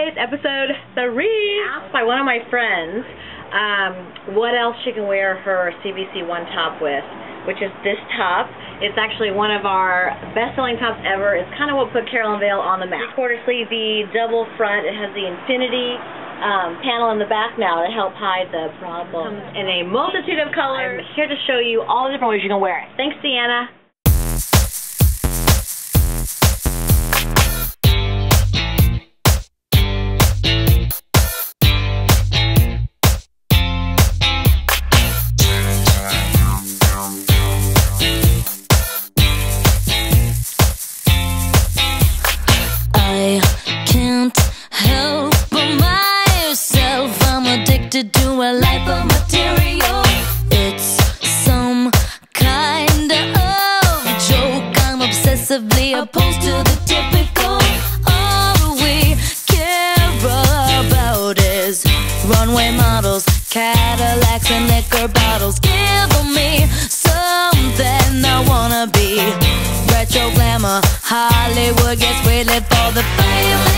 Sundays, episode 3. Asked by one of my friends what else she can wear her CBC One top with, which is this top. It's actually one of our best-selling tops ever. It's kind of what put Carilyn Vaile on the map. 3/4 sleeve, the double front. It has the infinity panel in the back now to help hide the problem. Comes in a multitude of colors. I'm here to show you all the different ways you can wear it. Thanks, Deanna. To a life of material, it's some kind of joke. I'm obsessively opposed to the typical. All we care about is runway models, Cadillacs and liquor bottles. Give me something I wanna be. Retro glamour, Hollywood gets waited for the fame.